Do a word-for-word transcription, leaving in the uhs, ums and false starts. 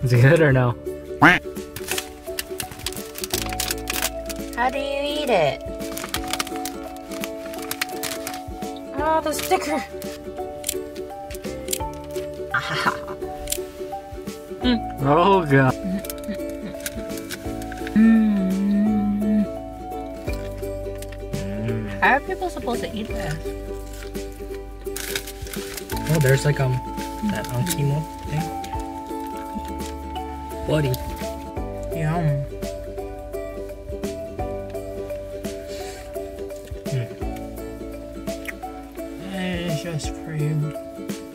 Is it good or no? How do you eat it? Oh, the sticker. Oh god. Mm. How are people supposed to eat this? Oh, there's like um that Ankimo thing. Buddy. Yum. Mm. It's just for you.